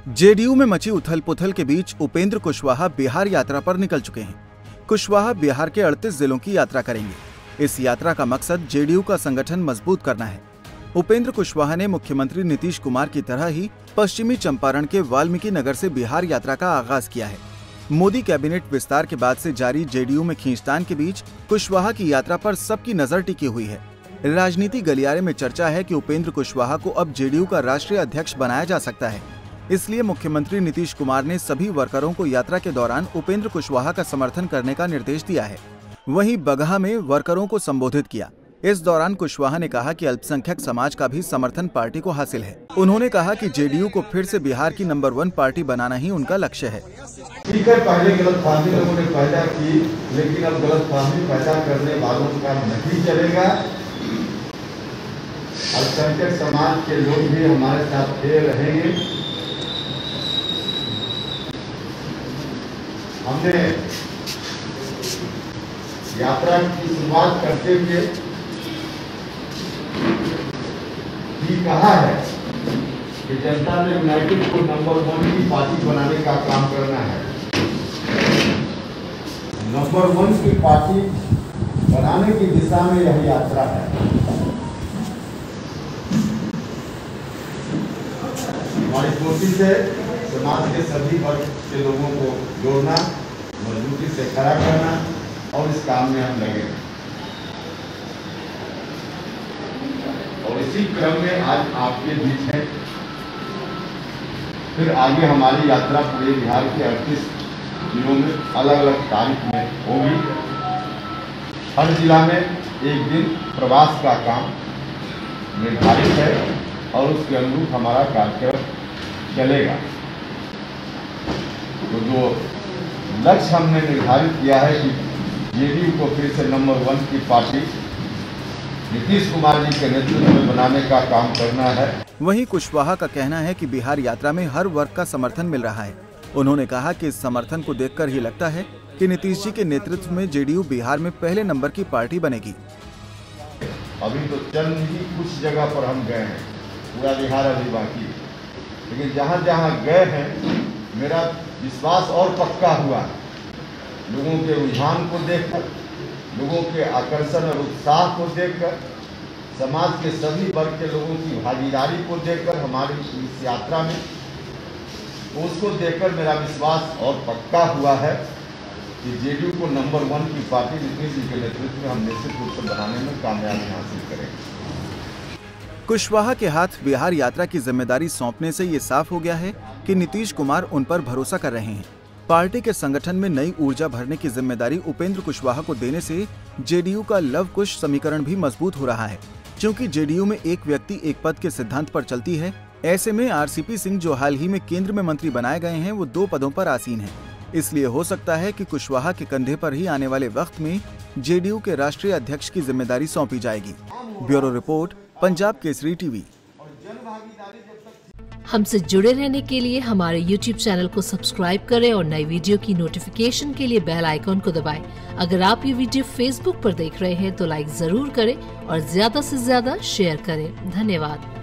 JDU में मची उथल पुथल के बीच उपेंद्र कुशवाहा बिहार यात्रा पर निकल चुके हैं। कुशवाहा बिहार के 38 जिलों की यात्रा करेंगे। इस यात्रा का मकसद जेडीयू का संगठन मजबूत करना है। उपेंद्र कुशवाहा ने मुख्यमंत्री नीतीश कुमार की तरह ही पश्चिमी चंपारण के वाल्मीकि नगर से बिहार यात्रा का आगाज किया है। मोदी कैबिनेट विस्तार के बाद से जारी जेडीयू में खींचतान के बीच कुशवाहा की यात्रा पर सबकी नजर टिकी हुई है। राजनीति गलियारे में चर्चा है कि उपेंद्र कुशवाहा को अब जेडीयू का राष्ट्रीय अध्यक्ष बनाया जा सकता है। इसलिए मुख्यमंत्री नीतीश कुमार ने सभी वर्करों को यात्रा के दौरान उपेंद्र कुशवाहा का समर्थन करने का निर्देश दिया है। वहीं बगहा में वर्करों को संबोधित किया। इस दौरान कुशवाहा ने कहा कि अल्पसंख्यक समाज का भी समर्थन पार्टी को हासिल है। उन्होंने कहा कि जेडीयू को फिर से बिहार की नंबर 1 पार्टी बनाना ही उनका लक्ष्य है। ठीक है, पहले गलतफहमी लोगों ने पैदा की, लेकिन अब गलतफहमी पैदा करने वालों का नहीं चलेगा। अल्पसंख्यक समाज के लोग भी हमारे साथ रहेंगे। हमने यात्रा की शुरुआत करते हुए भी कहा है कि जनता ने यूनाइटेड को नंबर 1 की पार्टी बनाने का काम करना है। नंबर 1 की पार्टी बनाने की दिशा में यह यात्रा है। हमारी कोशिश है समाज के सभी वर्ग के लोगों को जोड़ना, मजबूती से खड़ा करना, और इस काम में हम लगे। और इसी क्रम में आज आपके बीच है। फिर आगे हमारी यात्रा पूरे बिहार के 38 जिलों में अलग अलग तारीख में होगी। हर जिला में एक दिन प्रवास का काम निर्धारित है और उसके अनुरूप हमारा कार्यक्रम चलेगा। तो जो लक्ष्य हमने निर्धारित किया है कि जेडीयू को फिर से नंबर 1 की पार्टी नीतीश कुमार जी के नेतृत्व में बनाने का काम करना है। वहीं कुशवाहा का कहना है कि बिहार यात्रा में हर वर्ग का समर्थन मिल रहा है। उन्होंने कहा कि इस समर्थन को देखकर ही लगता है कि नीतीश जी के नेतृत्व में जेडीयू बिहार में पहले नंबर की पार्टी बनेगी। अभी तो चंद ही कुछ जगह पर हम गए हैं, पूरा बिहार अभी बाकी, लेकिन जहाँ जहाँ गए हैं मेरा विश्वास और पक्का हुआ। लोगों के रुझान को देखकर, लोगों के आकर्षण और उत्साह को देखकर, समाज के सभी वर्ग के लोगों की भागीदारी को देखकर हमारी इस यात्रा में, उसको देखकर मेरा विश्वास और पक्का हुआ है कि जेडीयू को नंबर 1 की पार्टी नीतीश जी के नेतृत्व में हम निश्चित रूप से बनाने में कामयाबी हासिल करेंगे। कुशवाहा के हाथ बिहार यात्रा की जिम्मेदारी सौंपने से ये साफ हो गया है कि नीतीश कुमार उन पर भरोसा कर रहे हैं। पार्टी के संगठन में नई ऊर्जा भरने की जिम्मेदारी उपेंद्र कुशवाहा को देने से जेडीयू का लव कुश समीकरण भी मजबूत हो रहा है। क्योंकि जेडीयू में एक व्यक्ति एक पद के सिद्धांत पर चलती है, ऐसे में आरसीपी सिंह जो हाल ही में केंद्र में मंत्री बनाए गए हैं, वो 2 पदों पर आसीन हैं। इसलिए हो सकता है कि कुशवाहा के कंधे पर ही आने वाले वक्त में जेडीयू के राष्ट्रीय अध्यक्ष की जिम्मेदारी सौंपी जाएगी। Bureau report, Punjab Kesari TV. हमसे जुड़े रहने के लिए हमारे YouTube चैनल को सब्सक्राइब करें और नई वीडियो की नोटिफिकेशन के लिए बेल आइकॉन को दबाएं। अगर आप ये वीडियो Facebook पर देख रहे हैं तो लाइक जरूर करें और ज्यादा से ज्यादा शेयर करें। धन्यवाद।